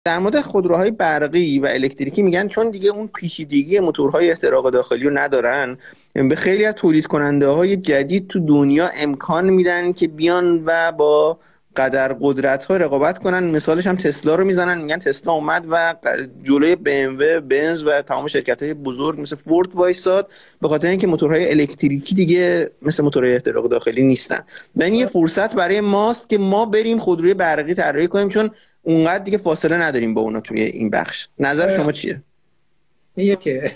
در مورد خودروهای برقی و الکتریکی میگن چون دیگه اون پیچیدگی موتورهای احتراق داخلی رو ندارن، به خیلی از تولید کننده های جدید تو دنیا امکان میدن که بیان و با قدر قدرت ها رقابت کنن. مثالش هم تسلا رو میزنن، میگن تسلا اومد و جلوی BMW، بنز و تمام شرکت های بزرگ مثل فورد وایساد، به خاطر اینکه موتورهای الکتریکی دیگه مثل موتورهای احتراق داخلی نیستن. و این یه فرصت برای ماست که ما بریم خودروی برقی طراحی کنیم، چون اونقدر دیگه فاصله نداریم با اونا توی این بخش. نظر شما چیه؟ که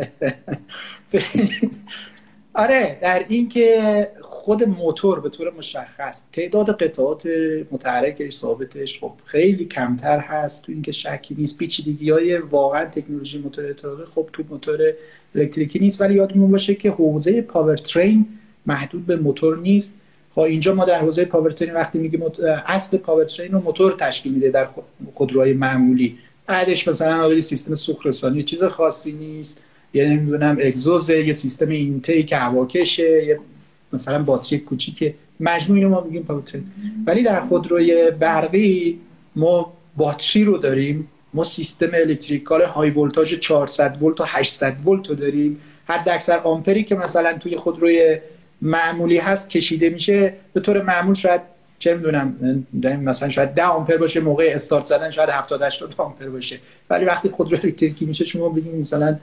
آره، در این که خود موتور به طور مشخص تعداد قطعات متحرکش ثابتش خب خیلی کمتر هست، تو اینکه شکی نیست. پیچیدگی‌های واقعا تکنولوژی موتور احتراقی خب تو موتور الکتریکی نیست، ولی یادمون باشه که حوزه پاورترین محدود به موتور نیست. خب اینجا ما در حوزه پاورترین وقتی میگیم اصل پاورترین رو موتور تشکیل میده در خودروهای معمولی، بعدش مثلا سیستم سوخت‌رسانی چیز خاصی نیست، یه نمیدونم اگزوز، یه سیستم اینتیک هواکشه، یه مثلا باتری کوچیک، مجموع اینو ما میگیم پاورترین. ولی در خودروی برقی ما باتری رو داریم، ما سیستم الکتریکال های ولتاژ 400 ولت تا 800 ولت رو داریم. حد اکثر آمپری که مثلا توی خودروی معمولی هست کشیده میشه به طور معمول شاید چه میدونم مثلا شاید 10 آمپر باشه، موقع استارت زدن شاید 70 80 آمپر باشه. ولی وقتی خودرو الکتریکی میشه شما بگید مثلا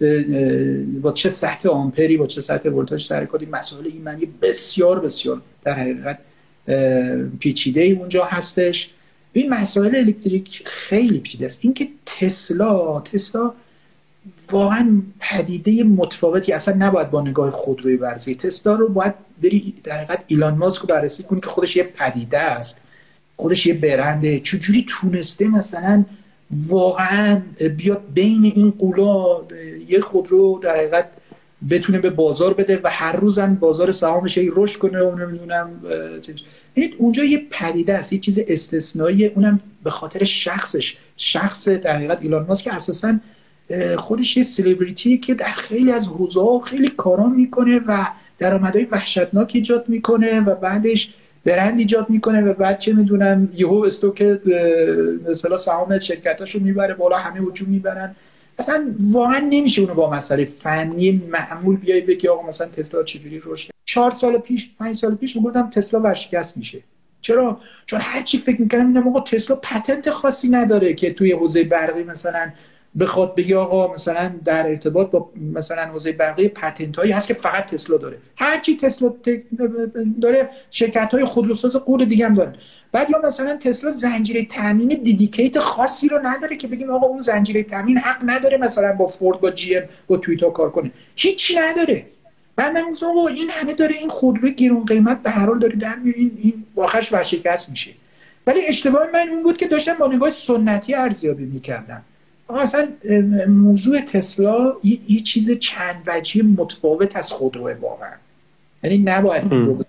با چه سطح آمپری با چه سطح ولتاژ سر کار. این مسائل ایمنی بسیار بسیار در حقیقت پیچیده ای اونجا هستش. این مسائل الکتریک خیلی پیچیده است. اینکه تسلا واقعا پدیده متفاوتی اصلا نباید با نگاه خودروی بررسی. تسلا رو باید بری در حقیقت ایلان ماسک رو بررسی کنی که خودش یه پدیده است، خودش یه برنده. چجوری تونسته مثلا واقعا بیاد بین این قولا یه خودرو در حقیقت بتونه به بازار بده و هر روزم بازار سهامش رشد کنه و نمیدونم. یعنی اونجا یه پدیده است، یه چیز استثنایی، اونم به خاطر شخص در حقیقت ایلان ماسک که اساساً خودش یه سلبریتی که در خیلی از حوزه‌ها خیلی کارا میکنه و درآمدهای وحشتناک ایجاد میکنه و بعدش برند ایجاد میکنه و بعد چه میدونم یهو استوک مثلا سهام شرکتاشو میبره بالا، همه هجوم میبرن. اصلا واقعا نمیشه اونو با مسئله فنی معمول بیای بگی آقا مثلا تسلا چجوری رشد. 4 سال پیش 5 سال پیش میگفتم تسلا ورشکست میشه. چرا؟ چون هر چی فکر میکنم اینم آقا تسلا پتنت خاصی نداره که توی حوزه برقی مثلا بخواد بگی آقا مثلا در ارتباط با مثلا حوزه برقی پتنت هایی هست که فقط تسلا داره. هر چی تسلا داره شرکت های خودروساز قول دیگه هم داره. بعد یا مثلا تسلا زنجیره تامین دیدیکیت خاصی رو نداره که بگیم آقا اون زنجیره تامین حق نداره مثلا با فورد با جی ام با تویوتا کار کنه. هیچی نداره. بعد من میگم آقا این همه داره این خودرو گرون قیمت به هر حال داره در میاره، این آخرش ورشکست میشه. ولی اشتباه من اون بود که داشتم با نگاه سنتی ارزیابی میکردم. اصلا موضوع تسلا یه چیز چند وجهی متفاوت از خودروه واقعا. یعنی نباید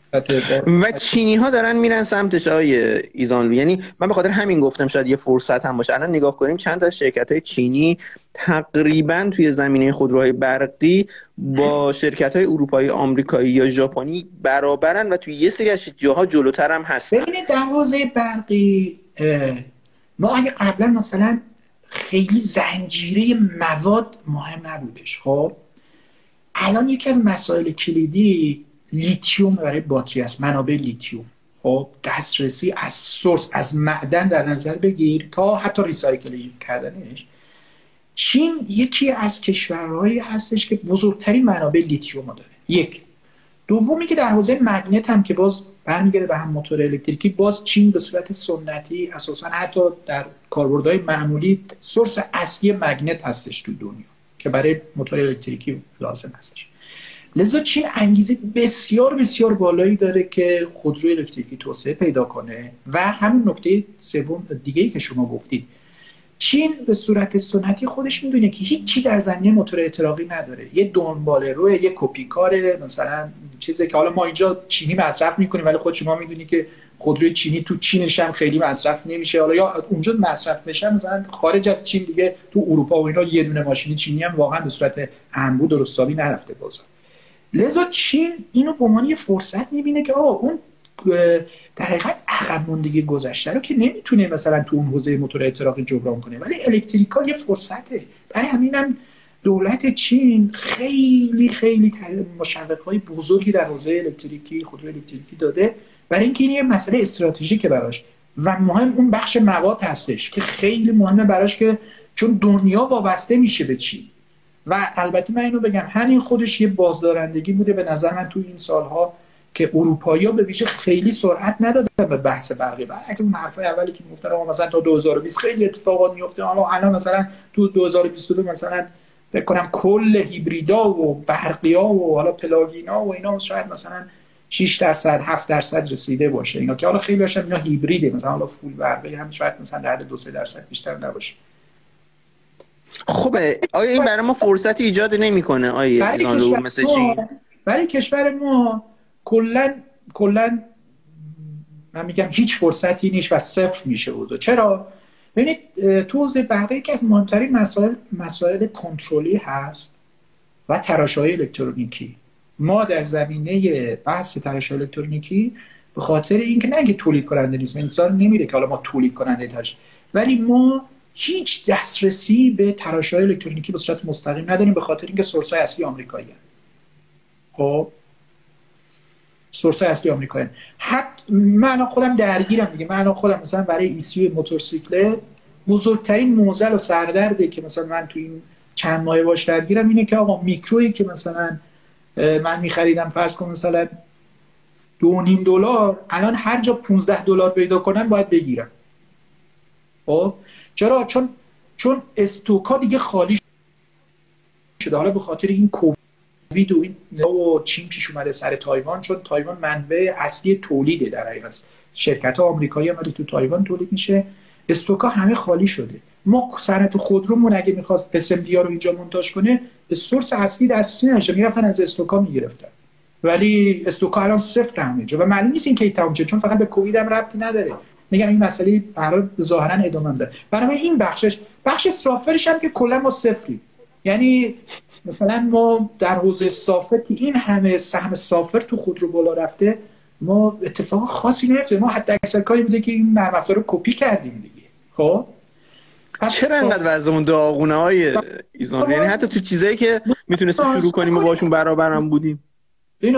و چینی ها دارن میرن سمتش آقای ایزانلو. یعنی من به خاطر همین گفتم شاید یه فرصت هم باشه. الان نگاه کنیم چند تا شرکت های چینی تقریبا توی زمینه خودروهای برقی با شرکت های اروپایی، آمریکایی یا ژاپنی برابرن و توی یه سری از جاها جلوتر هم هستن. ببینید در حوزه برقی ما اگه قبلا مثلا خیلی زنجیره مواد مهم نبودش، خب الان یکی از مسائل کلیدی لیتیوم برای باتری است، منابع لیتیوم. خب دسترسی از سورس از معدن در نظر بگیر تا حتی ریسایکل کردنش. چین یکی از کشورهایی هستش که بزرگترین منابع لیتیوم داره. یک. دومی که در حوزه مگنت هم که باز برمیگرده به هم موتور الکتریکی، باز چین به صورت سنتی اساسا حتی در کاربردهای معمولی سورس اصلی مگنت هستش تو دنیا که برای موتور الکتریکی لازم هستش. لذا چین انگیزه بسیار بسیار بالایی داره که خودرو الکتریکی توسعه پیدا کنه. و همین نکته سوم دیگه‌ای که شما گفتید، چین به صورت سنتی خودش میدونه که هیچی در زمینه موتور احتراقی نداره، یه دنباله روی یه کپی کاره، مثلا چیزی که حالا ما اینجا چینی مصرف میکنیم ولی خود شما میدونی که خودروی چینی تو چینش هم خیلی مصرف نمیشه، حالا یا اونجا مصرف بشه مثلا خارج از چین دیگه تو اروپا و اینا یه دونه ماشین چینی هم واقعا به صورت انبوه درستابی نرفته بازار. لذا چین اینو به عنوان یه فرصت میبینه که آقا اون در حقیقت عقب ماندگی گذشته رو که نمیتونه مثلا تو اون حوزه موتور احتراقی جبران کنه، ولی الکتریکال یه فرصته. برای همینم دولت چین خیلی خیلی مشوق‌های بزرگی در حوزه الکتریکی، خودرو الکتریکی داده، برای اینکه این یه مسئله استراتژیکه براش. و مهم اون بخش مواد هستش که خیلی مهمه براش، که چون دنیا وابسته میشه به چین. و البته من اینو بگم همین خودش یه بازدارندگی بوده به نظر من تو این سالها که اروپایی‌ها به ویژه خیلی سرعت ندادن به بحث برقی. برعکس اون حرفای اولی که میگفتن آقا مثلا تا 2020 خیلی اتفاقات میفته، الان مثلا تو 2022 مثلا فکر کنم کل هیبریدا و برقی‌ها و حالا پلاگینا و اینا شاید مثلا 6% 7% رسیده باشه. اینا که حالا خیلی هاشم اینا هیبریده، مثلا حالا فول برقی هم شاید مثلا در حد 2-3% بیشتر نباشه. خب آیا این برای ما فرصتی ایجاد نمیکنه آیا ایزانلو مثل چین؟ برای کشور ما کلا من میگم هیچ فرصتی نیست و صفر میشه بود. چرا؟ ببینید تو حوزه برقی یکی از مهمترین مسائل کنترلی هست و تراشه‌های الکترونیکی. ما در زمینه بحث تراشه‌های الکترونیکی به خاطر اینکه نه تولید کننده نیست، انسان نمیره که حالا ما تولید کننده تراشی، ولی ما هیچ دسترسی به تراشه‌های الکترونیکی به صورت مستقیم نداریم به خاطر اینکه سورس‌های اصلی آمریکایی‌ان. خب سورس‌های اصلی آمریکایی‌ان. من خودم درگیرم دیگه. من خودم مثلا برای ایسیو موتورسیکلت بزرگترین معضل و سردرده که مثلا من تو این چند ماه باش درگیرم اینه که آقا میکرویی که مثلا من می‌خریدم فرض کن مثلا $2.5 الان هر جا $15 پیدا کنم باید بگیرم. خب چرا؟ چون استوکا دیگه خالی شده. حالا به خاطر این کووید و این و چین پیش اومده سر تایوان، چون تایوان منبع اصلی تولیده در حقیقت. شرکت‌ها آمریکایی هم تو تایوان تولید میشه، استوکا همه خالی شده. ما صنعت خودرومون اگه می‌خواست SMD رو اینجا مونتاژ کنه به سورس اصلی دسترسی نشه، میرفتن از استوکا میگرفتن، ولی استوکا الان صفر همه جا و معلوم نیست این کی تموم شه، چون فقط به کووید هم ربطی نداره. میگم این مسئله برای ظاهرا ادامه داره. برای این بخش سافرش هم که کلا ما صفری. یعنی مثلا ما در حوزه سافر که این همه سهم سافر تو خودرو بالا رفته، ما اتفاق خاصی نمیفته. ما حتی اکثر کاری بوده که این نرم افزار رو کپی کردیم دیگه. خب چرا انقدر وضعمون داغونه های ایزان؟ یعنی حتی تو چیزایی که میتونستیم شروع کنیم و باشون برابر هم بودیم. این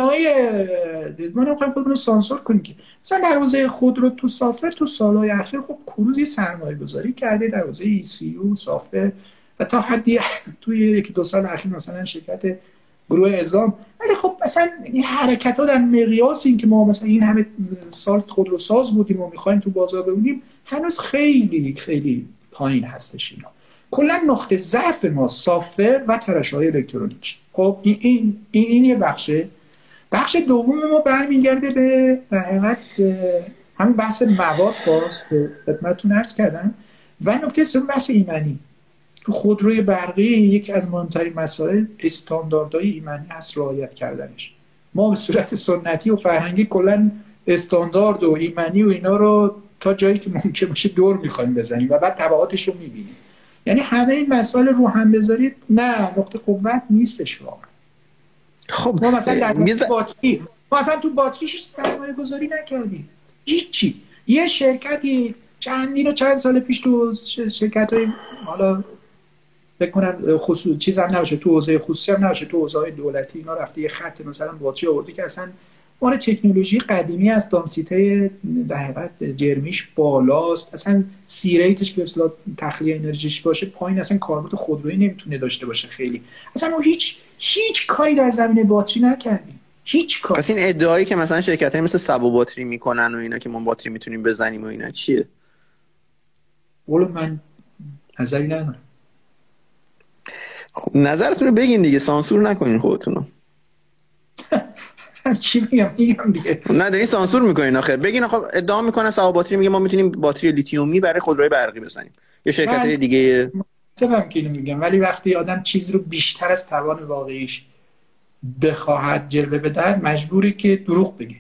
ما نمیخوایم خودمون رو سانسور کنیم که مثلا در حوزه خودرو تو سافر تو سالهای اخیر خب کروزی سرمایه گذاری کرده در حوزه ECU سافر و تا حدی توی 1-2 سال اخیر مثلا شرکت گروه اعزام. ولی خب مثلا این حرکت‌ها در مقیاس این که ما مثلا این همه سال خودرو ساز بودیم و می‌خوایم تو بازار بمونیم هنوز خیلی خیلی پایین هستش. اینا کلا نقطه ضعف ما سافر و تراشه‌های الکترونیکی. خب این یه بخشه. بخش دوم ما برمیگرده به در حقیقت همین بحث مواد باز که خدمتتون عرض کردم و نکته سوم بحث ایمنی. تو خودروی برقی یکی از مهمترین مسائل استانداردهای ایمنی هست، رعایت کردنش. ما به صورت سنتی و فرهنگی کلا استاندارد و ایمنی و اینا رو تا جایی که ممکن باشه دور می‌خوایم بزنیم و بعد تبعاتش رو می‌بینیم. یعنی همه این مسائل رو هم بذارید نه نقطه قوت نیستش واقعا. خب ما مثلا در باتری تو باتریش سرمایه گذاری نکردیم، هیچی. یه شرکتی چند سال پیش تو شرکت‌های حالا فکر کنم خصوصی چیز هم نباشه، تو حوزه خصوصی هم نباشه، تو حوزه دولتی اینا رفته یه خط مثلا باتری آورده که اصلا مال تکنولوژی قدیمی است، دانسیته در حقیقت جرمیش بالاست، اصلا سی ریتش که اصلا تخلیه انرژیش باشه پایین، اصلا کاربرد خودرویی نمیتونه داشته باشه خیلی. اصلا ما هیچ کاری در زمینه باتری نکردیم، هیچ کار. پس این ادعایی که مثلا شرکت‌های مثل سبو باتری میکنن و اینا که ما باتری میتونیم بزنیم و اینا چیه؟ ولی من نظری ندارم. خب نظرتون رو بگین دیگه، سانسور نکنین خودتون. چی میگم دیگه؟ نه دارین سانسور میکنین آخه. بگین آخه ادعا میکنن سبو باتری میگه ما میتونیم باتری لیتیومی برای خودروی برقی بزنیم یا شرکت‌های دیگه. چرا که اینو میگم؟ ولی وقتی آدم چیز رو بیشتر از توان واقعیش بخواهد جلوه بده مجبوری که دروغ بگه.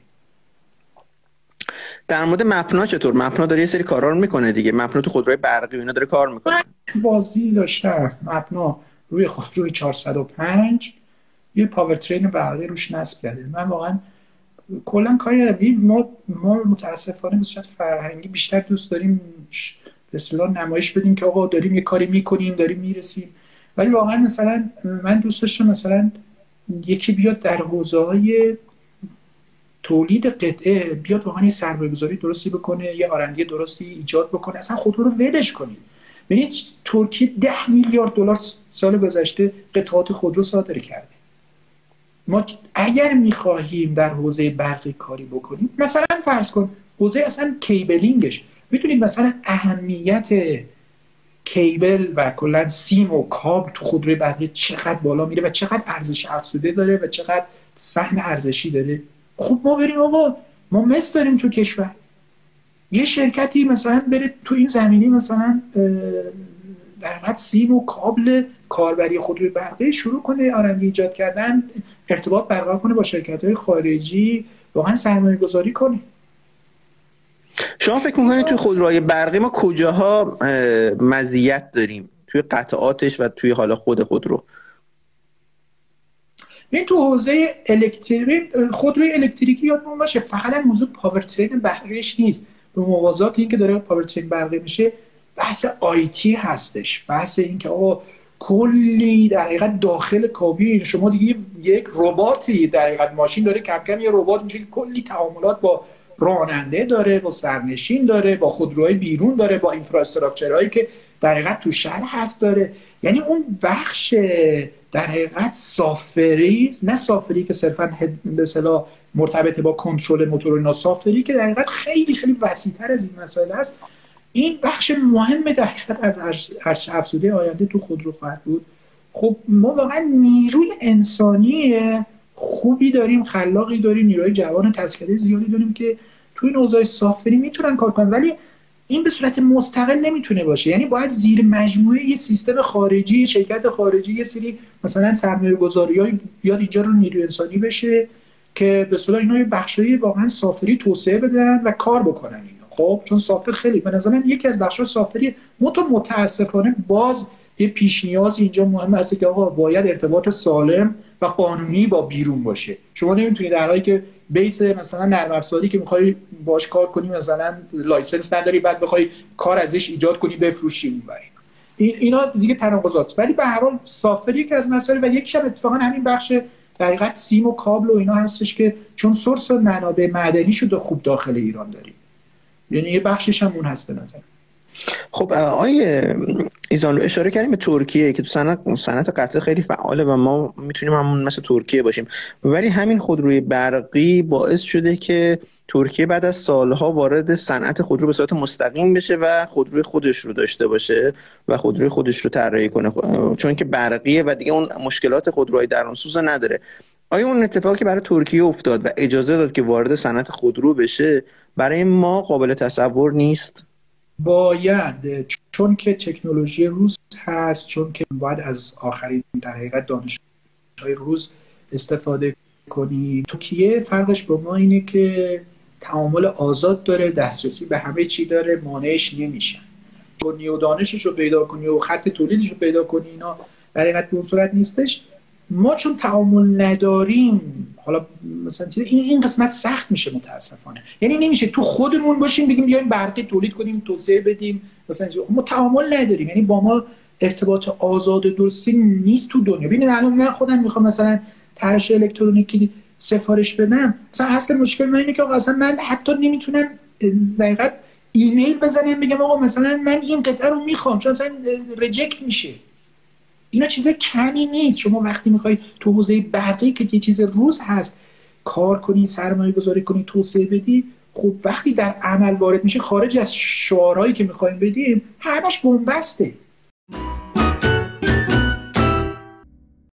در مورد مپنا چطور؟ مپنا داره یه سری کارا رو میکنه دیگه. مپنا تو خودروی برقی و اینا داره کار میکنه. بازی داشتم مپنا روی خودروی 405 یه پاورترین برقی روش نصب کرده. من واقعا کلا کاری نداریم. ما متاسفانه به صورت فرهنگی بیشتر دوست داریم به اصطلاح نمایش بدیم که آقا داریم یه کاری میکنیم، داریم میرسیم. ولی واقعا مثلا من دوست داشتم مثلا یکی بیاد در حوزه‌های تولید قطعه بیاد واقعا یه سرمایه‌گذاری درستی بکنه، یه آرندی درستی ایجاد بکنه، اصلا خودرو رو ولش کنید. ببینید ترکیه 10 میلیارد دلار سال گذشته قطعات خودرو صادر کرده. ما اگر میخواهیم در حوزه برقی کاری بکنیم، مثلا فرض کن حوزه اصلا کیبلینگش، میتونید مثلا اهمیت کیبل و کلا سیم و کابل تو خودروی برقی چقدر بالا میره و چقدر ارزش افزوده داره و چقدر سهم ارزشی داره. خب ما بریم آقا، ما مس داریم تو کشور، یه شرکتی مثلا بره تو این زمینی مثلا در حقیقت سیم و کابل کاربری خودروی برقی شروع کنه آرندی ایجاد کردن، ارتباط برقرار کنه با شرکت‌های خارجی، واقعا سرمایه‌گذاری کنه. شما فکر می‌کنید توی خودروهای برقی ما کجاها مزیت داریم توی قطعاتش و توی حالا خودرو؟ این تو حوزه خودروی الکتریکی یادمون باشه فقط موضوع پاورترین برقیش نیست، به موازات این که داره پاورترین برقی میشه بحث آیتی هستش، بحث این که آقا کلی در حقیقت داخل کابین شما دیگه یک رباتی در حقیقت ماشین داره کم کم یه ربات میشه که کلی تعاملات با راننده داره، با سرنشین داره، با خودروهای بیرون داره، با اینفراستراکچرهایی که در حقیقت تو شهر هست داره. یعنی اون بخش در حقیقت سافری، نه سافری که صرفا به اصطلاح مرتبط با کنترل موتور و اینا، سافری که در حقیقت خیلی خیلی وسیع‌تر از این مسائل است. این بخش مهم در حقیقت از ارزش افزوده آینده تو خودرو خواهد بود. خب ما واقعا نیروی انسانی خوبی داریم، خلاقی داریم، نیروی جوان تسکری زیادی داریم که تو این اوضاع سافری میتونن کار کنن، ولی این به صورت مستقل نمیتونه باشه. یعنی باید زیر مجموعه یه سیستم خارجی، شرکت خارجی، یه سری مثلا سرمایه‌گذاری‌های بیاد اینجا رو نیروی انسانی بشه که به اصطلاح اینا یه بخشای واقعا سافری توسعه بدن و کار بکنن اینا. خب چون سافر خیلی به نظر من یکی از بخش‌های سافری متاسفانه باز یه پیش نیاز اینجا مهم است که آقا باید ارتباط سالم و قانونی با بیرون باشه. شما نمیتونید در حالی که بیس مثلا نرم افزاری که می‌خوای باش کار کنی مثلا لایسنس نداری، بعد بخوای کار ازش ایجاد کنی بفروشی اونوری. اینا دیگه تناقضات. ولی به هر حال سافری که از مسائل و یکیش هم اتفاقا همین بخش در حقیقت سیم و کابل و اینا هستش که چون سورس منابع معدنی شده خوب داخل ایران داریم. یعنی یه بخشش هم اون هست به نظر. خب آیه ایزانلو اشاره کردیم به ترکیه که تو صنعت قطع خیلی فعاله و ما میتونیم همون مثل ترکیه باشیم، ولی همین خودروی برقی باعث شده که ترکیه بعد از سالها وارد صنعت خودرو به صورت مستقیم بشه و خودروی خودش رو داشته باشه و خودروی خودش رو طراحی کنه، چون که برقیه و دیگه اون مشکلات خودروهای درونسوز نداره. آیا اون اتفاقی که برای ترکیه افتاد و اجازه داد که وارد صنعت خودرو بشه برای ما قابل تصور نیست؟ باید، چون که تکنولوژی روز هست، چون که باید از آخرین در حقیقت دانش‌های روز استفاده کنی. ترکیه فرقش با ما اینه که تعامل آزاد داره، دسترسی به همه چی داره، مانعش نمیشن. کنی و دانشش رو پیدا کنی و خط تولیدش رو پیدا کنی، اینا در حقیقت به اون صورت نیستش. ما چون تعامل نداریم، حالا مثلا این قسمت سخت میشه متاسفانه. یعنی نمیشه تو خودمون باشیم بگیم بیایم برقی تولید کنیم توسعه بدیم، مثلا ما تعامل نداریم. یعنی با ما ارتباط آزاد درستی نیست تو دنیا. ببینید الان من خودم میخوام مثلا طرح الکترونیکی سفارش بدم، مثلا اصل مشکل من اینه که اصلا من حتی نمیتونم دقیقاً ایمیل بزنم بگم آقا مثلا من این قطعه رو میخوام، چون اصلا ریجکت میشه. اینا چیز کمی نیست. شما وقتی میخوای تو حوزه برقی که یه چیز روز هست کار کنی، سرمایه گذاری کنی، توسعه بدی، خب وقتی در عمل وارد میشه خارج از شعارهایی که میخوایم بدیم همش بنبسته.